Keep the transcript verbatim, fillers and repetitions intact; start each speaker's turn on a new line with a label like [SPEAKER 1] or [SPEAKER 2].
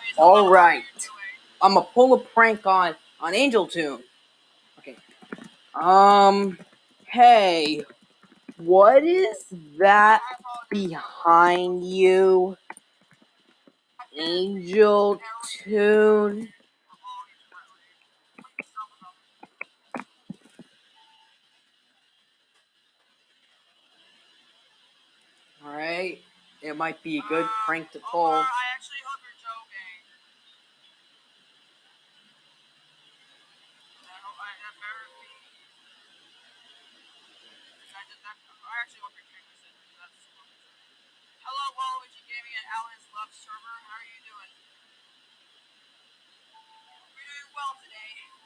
[SPEAKER 1] All right, I'm gonna pull a prank on on Angel Tune. Okay. Um. Hey, what is that behind you, Angel Tune? All right. It might be a good prank to pull.
[SPEAKER 2] I actually hope you're joking. I hope I that better be. I did that. I actually hope you're kidding me. That's Hello, Waluigi Gaming and Alan's Love server. How are you doing? We're doing well today.